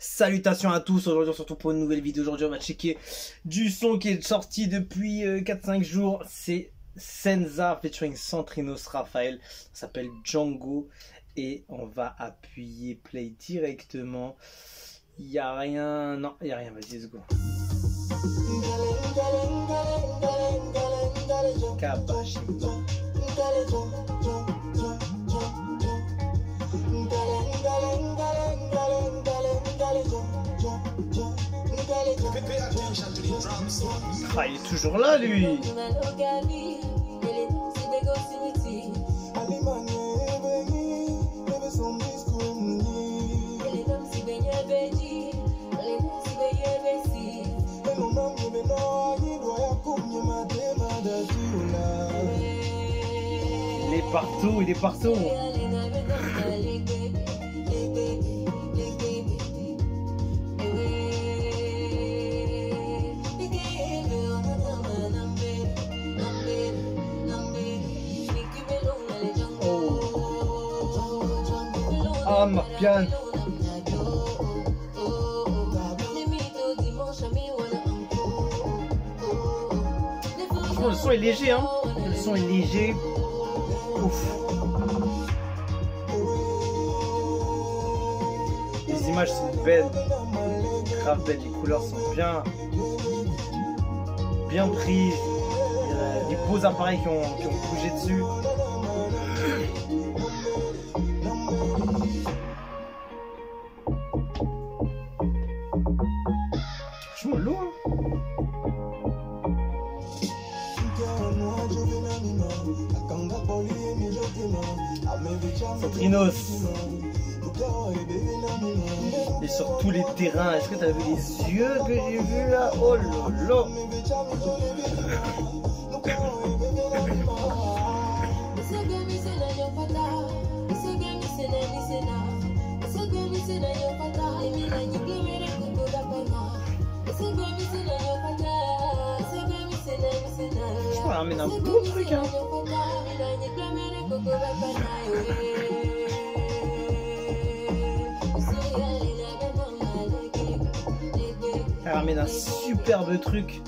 Salutations à tous, aujourd'hui on se retrouve pour une nouvelle vidéo. Aujourd'hui on va checker du son qui est sorti depuis 4-5 jours. C'est Senza featuring Santrinos Raphael, ça s'appelle Django. Et on va appuyer play directement. Il n'y a rien, non il n'y a rien, vas-y let's go. Kabashima. Ah, il est toujours là lui. Il est partout, il est partout. Ah, Marpian. Franchement, le son est léger, hein. Le son est léger. Ouf. Les images sont belles. Grave belles. Les couleurs sont bien prises. Il y a des beaux appareils qui ont bougé dessus. Franchement lourd, hein. Santrinos. Et sur tous les terrains, est-ce que tu as vu les yeux que j'ai vus là? Oh lolo. Je me ramène un beau truc, hein. Elle ramène un superbe truc.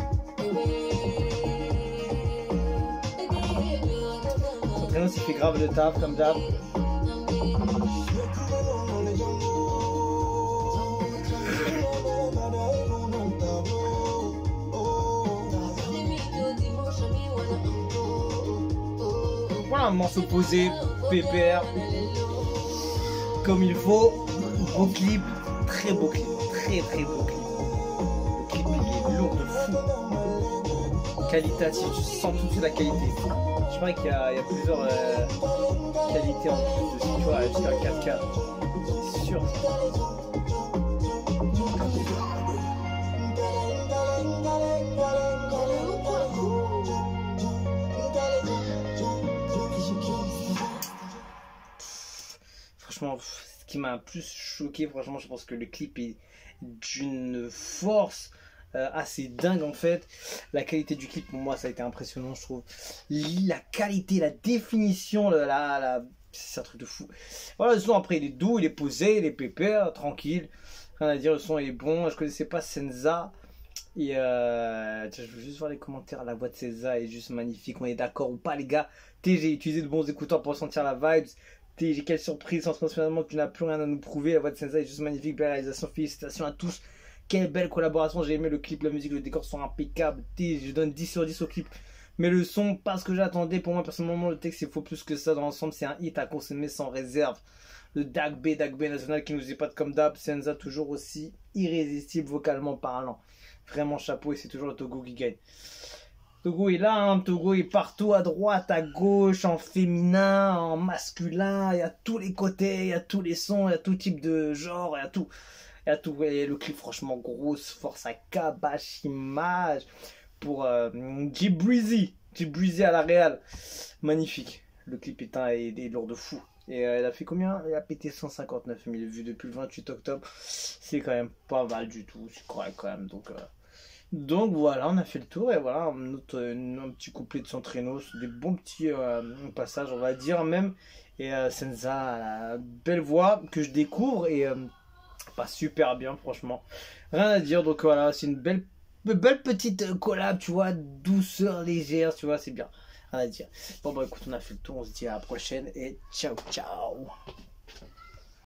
Santrinos il fait grave le taf comme d'hab. Voilà un morceau posé, pépère, comme il faut. Beau clip, très beau clip, très beau clip. Le clip il est lourd de fou. Qualitatif, tu sens tout de suite la qualité. Je crois qu'il y a plusieurs qualités en plus dessus, tu vois, jusqu'à 4K. C'est sûr. Franchement, ce qui m'a plus choqué, franchement, je pense que le clip est d'une force assez dingue en fait. La qualité du clip, pour moi, ça a été impressionnant, je trouve. La qualité, la définition, c'est un truc de fou. Voilà, le son après, il est doux, il est posé, il est pépère, tranquille. Rien à dire, le son il est bon. Je connaissais pas Senza. Et tiens, je veux juste voir les commentaires. La voix de Senza est juste magnifique. On est d'accord ou pas, les gars? J'ai utilisé de bons écouteurs pour ressentir la vibes. Quelle surprise, finalement tu n'as plus rien à nous prouver. La voix de Senza est juste magnifique, belle réalisation, félicitations à tous. Quelle belle collaboration, j'ai aimé le clip, la musique, le décor sont impeccables. Je donne 10 sur 10 au clip. Mais le son, pas ce que j'attendais. Pour moi personnellement, le texte il faut plus que ça. Dans l'ensemble, c'est un hit à consommer sans réserve. Le Dagbe national qui nous épate comme d'hab. Senza toujours aussi irrésistible vocalement parlant. Vraiment chapeau, et c'est toujours le Togo qui gagne. Togo est là, hein. Togo est partout, à droite, à gauche, en féminin, en masculin, il y a tous les côtés, il y a tous les sons, il y a tout type de genre, il y a tout. Il y a tout. Et le clip, franchement, grosse force à Kabashima pour G-Breezy à la Real. Magnifique. Le clip est lourd de fou. Et elle a fait combien? Elle a pété 159 000 vues depuis le 28 octobre. C'est quand même pas mal du tout, c'est correct quand même. Donc voilà, on a fait le tour et voilà un petit couplet de Santrinos, des bons petits passages on va dire même. Et Senza, la belle voix que je découvre et passe super bien, franchement. Rien à dire, donc voilà, c'est une belle petite collab, tu vois, douceur, légère, tu vois, c'est bien. Rien à dire. Bon, bah écoute, on a fait le tour, on se dit à la prochaine et ciao, ciao.